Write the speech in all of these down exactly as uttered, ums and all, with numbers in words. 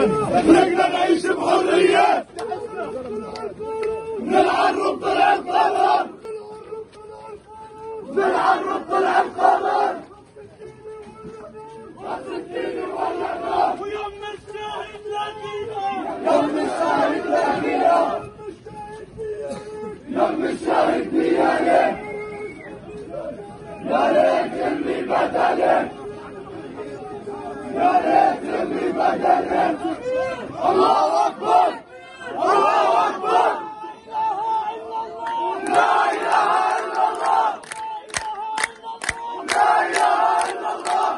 نقدر نعيش بحرية. للعرب طلع القمر، للعرب طلع القمر. ويوم الشاهد لاقينا، يوم الشاهد لاقينا، يوم الشاهد نيالك. يا ريت يمي بدلك، يا ريت يمي بدلك. الله أكبر، الله أكبر، لا إله إلا الله، لا إله إلا الله.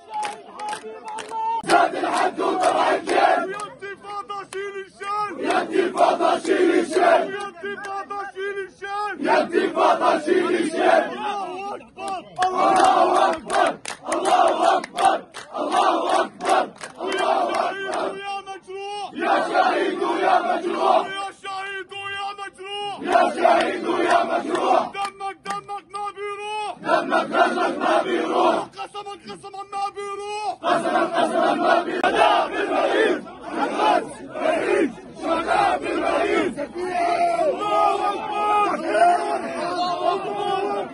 زاد الحد وطلع الجيل. يا انتفاضة شيل الشان، يا انتفاضة شيل الشيل، يا انتفاضة شيل الشان، يا انتفاضة شيل الشيل. الله أكبر، الله أكبر، الله أكبر، الله أكبر، الله شهيد أكبر. يا مجروح، يا شهيد يا مجروح، يا شهيد يا مجروح، يا شهيد يا مجروح. دمك دمك ما بيروح، دمك دمك ما بيروح، قسما قسما ما بيروح. قسما قسما ما بيروح. شهداء بالملايين، محمد شهيد، شهداء بالملايين. الله أكبر، الله أكبر.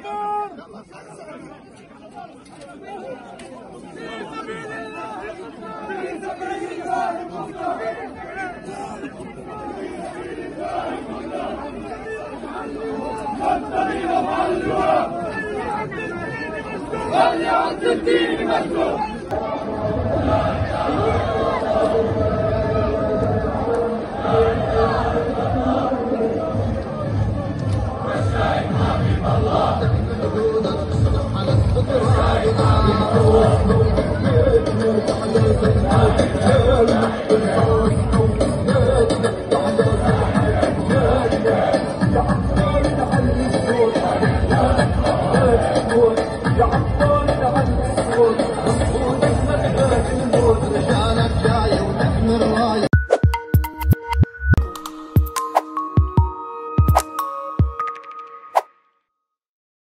وليعد الدين مكتوب. Yeah.